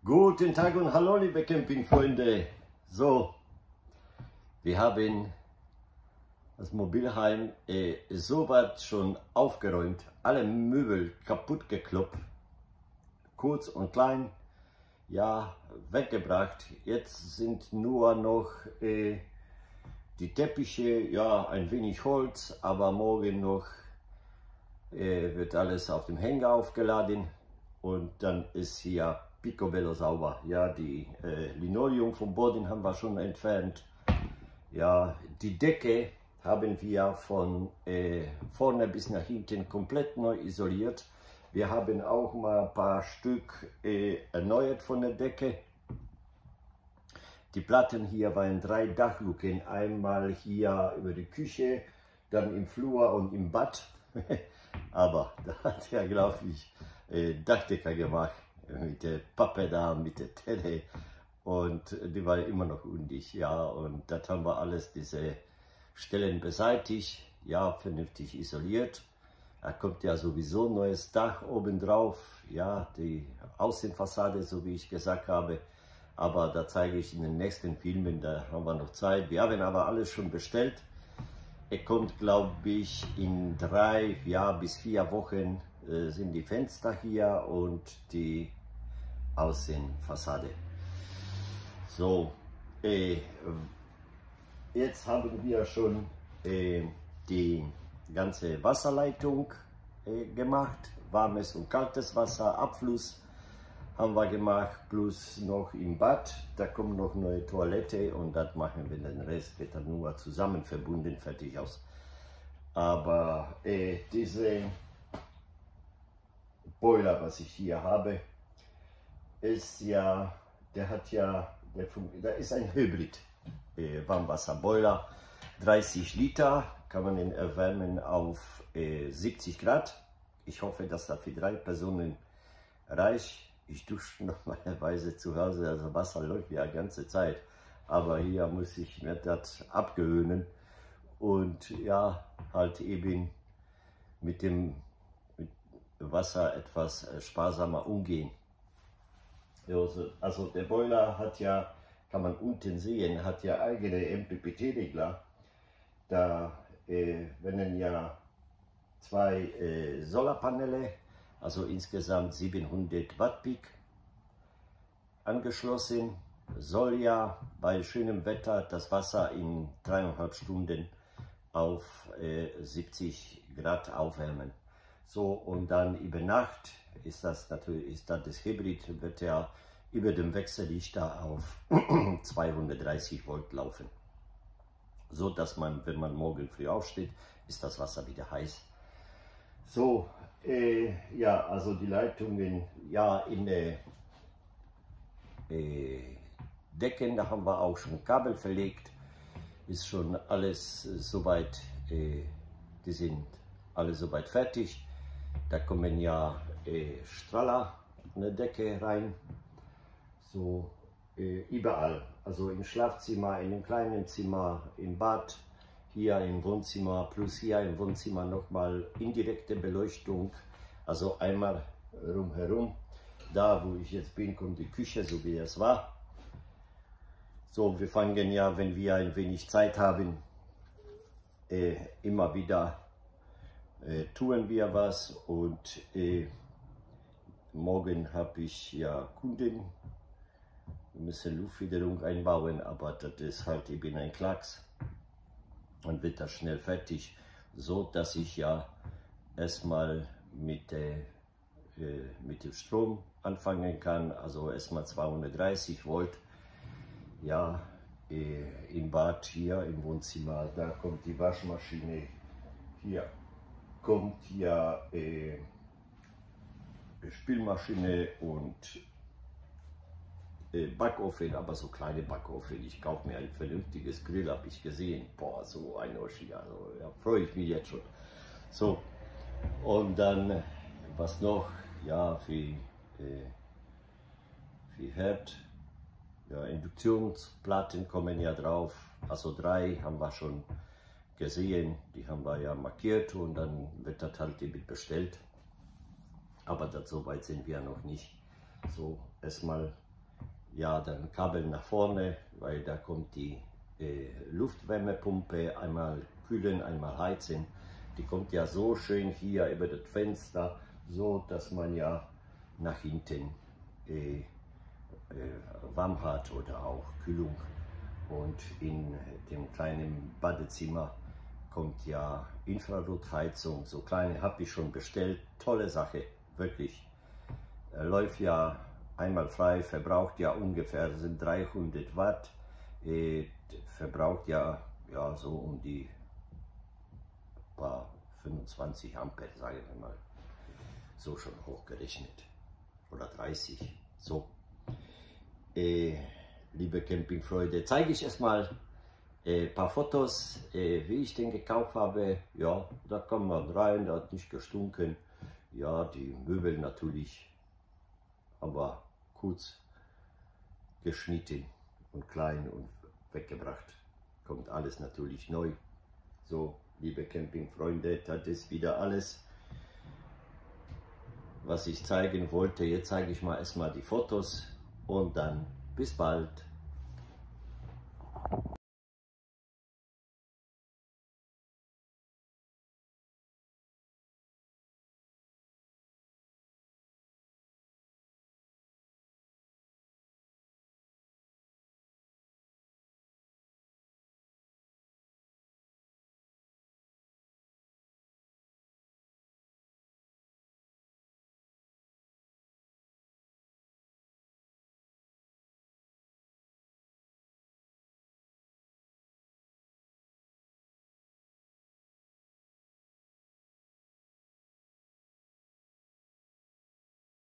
Guten Tag und hallo liebe Campingfreunde. So, wir haben das Mobilheim soweit schon aufgeräumt, alle Möbel kaputt gekloppt, kurz und klein, ja, weggebracht. Jetzt sind nur noch die Teppiche, ja, ein wenig Holz, aber morgen noch wird alles auf dem Hänger aufgeladen und dann ist hier picobello sauber. Ja, die Linoleum vom Boden haben wir schon entfernt. Ja, die Decke haben wir von vorne bis nach hinten komplett neu isoliert. Wir haben auch mal ein paar Stück erneuert von der Decke. Die Platten hier waren 3 Dachluken, einmal hier über die Küche, dann im Flur und im Bad. Aber da hat er, glaube ich, Dachdecker gemacht mit der Pappe da, mit der Telle, und die war immer noch undicht, ja, und das haben wir alles, diese Stellen beseitigt, ja, vernünftig isoliert. Da kommt ja sowieso ein neues Dach oben drauf, ja, die Außenfassade, so wie ich gesagt habe, aber da zeige ich in den nächsten Filmen, da haben wir noch Zeit. Wir haben aber alles schon bestellt. Er kommt, glaube ich, in 3 bis 4 Wochen sind die Fenster hier und die Außenfassade. So, jetzt haben wir schon die ganze Wasserleitung gemacht, warmes und kaltes Wasser, Abfluss haben wir gemacht, plus noch im Bad, da kommt noch neue Toilette und das machen wir, den Rest wird dann nur zusammen verbunden, fertig aus. Aber diese Boiler, was ich hier habe, ist ja, der ist ein Hybrid Warmwasserboiler, 30 Liter, kann man ihn erwärmen auf 70 Grad. Ich hoffe, dass das für 3 Personen reicht. Ich dusche normalerweise zu Hause, also Wasser läuft ja die ganze Zeit, aber hier muss ich mir das abgewöhnen und ja, halt eben mit dem Wasser etwas sparsamer umgehen. Also der Boiler hat ja, kann man unten sehen, hat ja eigene MPPT-Regler. Da werden ja 2 Solarpaneele, also insgesamt 700 Watt Peak angeschlossen. Soll ja bei schönem Wetter das Wasser in 3,5 Stunden auf 70 Grad aufwärmen. So, und dann über Nacht ist das natürlich, das Hybrid, wird ja über dem Wechselrichter auf 230 Volt laufen. So dass man, wenn man morgen früh aufsteht, ist das Wasser wieder heiß. So, ja, also die Leitungen, ja, in der Decken, da haben wir auch schon Kabel verlegt, ist schon alles soweit, die sind alle soweit fertig. Da kommen ja Strahler an der Decke rein, so überall, also im Schlafzimmer, in dem kleinen Zimmer, im Bad, hier im Wohnzimmer, plus hier im Wohnzimmer nochmal indirekte Beleuchtung, also einmal rumherum. Da, wo ich jetzt bin, kommt die Küche, so wie es war. So, wir fangen ja, wenn wir ein wenig Zeit haben, immer wieder tun wir was, und morgen habe ich ja Kunden, wir müssen Luftfederung einbauen, aber das ist halt eben ein Klacks und wird das schnell fertig, so dass ich ja erstmal mit dem Strom anfangen kann, also erstmal 230 Volt, ja, im Bad, hier im Wohnzimmer, da kommt die Waschmaschine, hier kommt ja Spülmaschine und Backofen, aber so kleine Backofen. Ich kaufe mir ein vernünftiges Grill, habe ich gesehen. Boah, so ein Oschi, also ja, freue ich mich jetzt schon. So, und dann, was noch? Ja, für Herd, ja, Induktionsplatten kommen ja drauf. Also 3 haben wir schon gesehen, die haben wir ja markiert und dann wird das halt eben bestellt. Aber so weit sind wir noch nicht. So, erstmal ja, dann Kabel nach vorne, weil da kommt die Luftwärmepumpe, einmal kühlen, einmal heizen. Die kommt ja so schön hier über das Fenster, so dass man ja nach hinten warm hat oder auch Kühlung. Und in dem kleinen Badezimmer kommt ja Infrarotheizung, so kleine habe ich schon bestellt, tolle Sache, wirklich. Läuft ja einmal frei, verbraucht ja ungefähr, sind 300 Watt, verbraucht ja so um die paar 25 Ampere, sagen wir mal, so schon hochgerechnet, oder 30, so. Liebe Campingfreunde, zeige ich erstmal ein paar Fotos, wie ich den gekauft habe. Ja, da kommt man rein, da hat nicht gestunken. Ja, die Möbel natürlich, aber kurz geschnitten und klein und weggebracht. Kommt alles natürlich neu. So, liebe Campingfreunde, das ist wieder alles, was ich zeigen wollte. Jetzt zeige ich mal erstmal die Fotos und dann bis bald.